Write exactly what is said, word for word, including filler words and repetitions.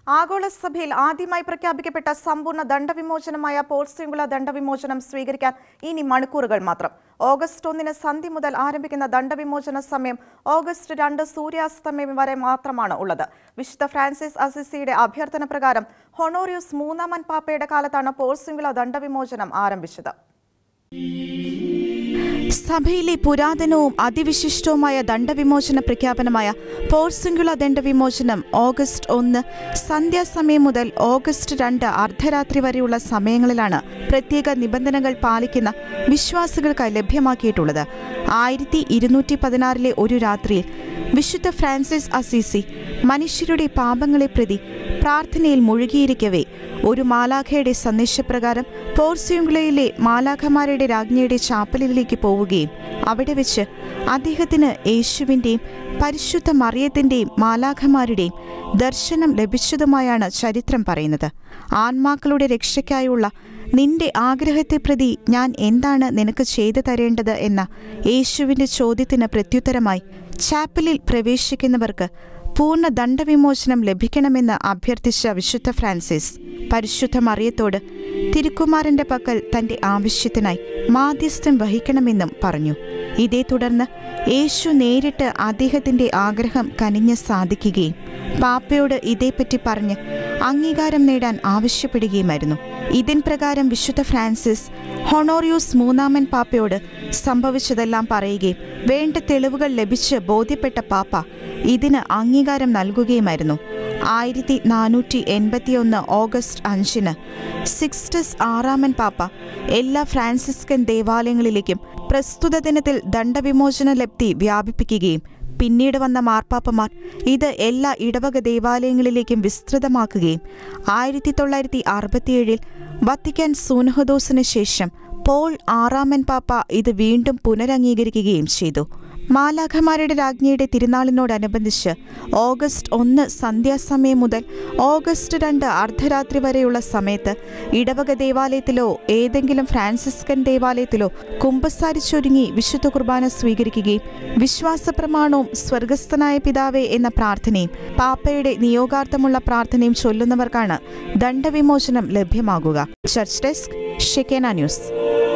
ആഗോളസഭയിൽ ആദ്യമായി പ്രഖ്യാപിക്കപ്പെട്ട സമ്പൂർണ്ണ ദണ്ഡവിമോചനമായ പോർസിംഗുല ദണ്ഡവിമോചനം സ്വീകരിക്കാൻ ഇനി മണിക്കൂറുകൾ മാത്രം. ഓഗസ്റ്റ് ഒന്നിന് സന്ധ്യ മുതൽ ആരംഭിക്കുന്ന ദണ്ഡവിമോചന സമയം ഓഗസ്റ്റ് രണ്ട് സൂര്യാസ്തമയം വരെ മാത്രമാണ് ഉള്ളത്. വിശുദ്ധ ഫ്രാൻസിസ് അസിസിയുടെ അഭ്യർത്ഥന പ്രകാരം ഹൊണോറിയൂസ് മൂന്നാമൻ പാപ്പയുടെ കാലത്താണ് പോർസിംഗുല ദണ്ഡവിമോചനം ആരംഭിച്ചത്. സഭയിലെ പുരാതനവും അതിവിശിഷ്ടവുമായ ദണ്ഡവിമോചന പ്രഖ്യാപനമായ പോർസിംഗുല ദണ്ഡവിമോചനം ഓഗസ്റ്റ് ഒന്ന് സന്ധ്യാസമയം മുതൽ ഓഗസ്റ്റ് രണ്ട് അർദ്ധരാത്രി വരെയുള്ള സമയങ്ങളിലാണ് പ്രത്യേക നിബന്ധനകൾ പാലിക്കുന്ന വിശ്വാസികൾക്കായി ലഭ്യമാക്കിയിട്ടുള്ളത്. ആയിരത്തി ഇരുന്നൂറ്റി പതിനാറിലെ ഒരു രാത്രിയിൽ വിശുദ്ധ ഫ്രാൻസിസ് അസീസി മനുഷ്യരുടെ പാപങ്ങളെ പ്രതി പ്രാർത്ഥനയിൽ മുഴുകിയിരിക്കവേ ഒരു മാലാഖയുടെ സന്ദേശപ്രകാരം പോർസിംഗുലയിലെ മാലാഖമാരുടെ രാജ്ഞിയുടെ ചാപ്പലിലേക്ക് പോവുകയും അവിടെ വെച്ച് അദ്ദേഹത്തിന് യേശുവിൻ്റെയും പരിശുദ്ധ മറിയത്തിൻ്റെയും മാലാഖമാരുടെയും ദർശനം ലഭിച്ചതുമായാണ് ചരിത്രം പറയുന്നത്. ആത്മാക്കളുടെ രക്ഷയ്ക്കായുള്ള നിന്റെ ആഗ്രഹത്തെ പ്രതി ഞാൻ എന്താണ് നിനക്ക് ചെയ്തു തരേണ്ടത് എന്ന യേശുവിൻ്റെ ചോദ്യത്തിന് പ്രത്യുത്തരമായി ചാപ്പലിൽ പ്രവേശിക്കുന്നവർക്ക് പൂർണ്ണ ദണ്ഡവിമോചനം ലഭിക്കണമെന്ന് അഭ്യർത്ഥിച്ച വിശുദ്ധ ഫ്രാൻസിസ് പരിശുദ്ധ മറിയത്തോട് തിരുക്കുമാരന്റെ പക്കൽ തന്റെ ആവശ്യത്തിനായി മാധ്യസ്ഥം വഹിക്കണമെന്നും പറഞ്ഞു. ഇതേ തുടർന്ന് യേശു നേരിട്ട് അദ്ദേഹത്തിന്റെ ആഗ്രഹം കനിഞ്ഞ് സാധിക്കുകയും പാപ്പയോട് ഇതേപ്പറ്റി പറഞ്ഞ് അംഗീകാരം നേടാൻ ആവശ്യപ്പെടുകയുമായിരുന്നു. ഇതിൻ പ്രകാരം വിശുദ്ധ ഫ്രാൻസിസ് ഹൊണോറിയൂസ് മൂന്നാമൻ പാപ്പയോട് സംഭവിച്ചതെല്ലാം പറയുകയും വേണ്ട തെളിവുകൾ ലഭിച്ച് ബോധ്യപ്പെട്ട പാപ്പ ഇതിന് അംഗീകാരം നൽകുകയുമായിരുന്നു. ആയിരത്തി നാനൂറ്റി എൺപത്തിയൊന്ന് ഓഗസ്റ്റ് അഞ്ചിന് സിക്സ്റ്റസ് ആറാമൻ പാപ്പ എല്ലാ ഫ്രാൻസിസ്കൻ ദേവാലയങ്ങളിലേക്കും പ്രസ്തുത ദിനത്തിൽ ദണ്ഡവിമോചന ലബ്ധി വ്യാപിപ്പിക്കുകയും പിന്നീട് വന്ന മാർപ്പാപ്പമാർ ഇത് എല്ലാ ഇടവക ദേവാലയങ്ങളിലേക്കും വിസ്തൃതമാക്കുകയും ആയിരത്തി തൊള്ളായിരത്തി അറുപത്തിയേഴിൽ വത്തിക്കാൻ സൂനഹദോസിന് ശേഷം പോൾ ആറാമൻ പാപ്പ ഇത് വീണ്ടും പുനരംഗീകരിക്കുകയും ചെയ്തു. മാലാഖമാരുടെ രാജ്ഞിയുടെ തിരുനാളിനോടനുബന്ധിച്ച് ഓഗസ്റ്റ് ഒന്ന് സന്ധ്യാസമയം മുതൽ ഓഗസ്റ്റ് രണ്ട് അർദ്ധരാത്രി വരെയുള്ള സമയത്ത് ഇടവക ദേവാലയത്തിലോ ഏതെങ്കിലും ഫ്രാൻസിസ്കൻ ദേവാലയത്തിലോ കുമ്പസാരിച്ചൊരുങ്ങി വിശുദ്ധ കുർബാന സ്വീകരിക്കുകയും വിശ്വാസപ്രമാണവും സ്വർഗസ്ഥനായ പിതാവേ എന്ന പ്രാർത്ഥനയും പാപ്പയുടെ നിയോഗാർത്ഥമുള്ള പ്രാർത്ഥനയും ചൊല്ലുന്നവർക്കാണ് ദണ്ഡവിമോചനം ലഭ്യമാകുക. Church desk, Shekinah news.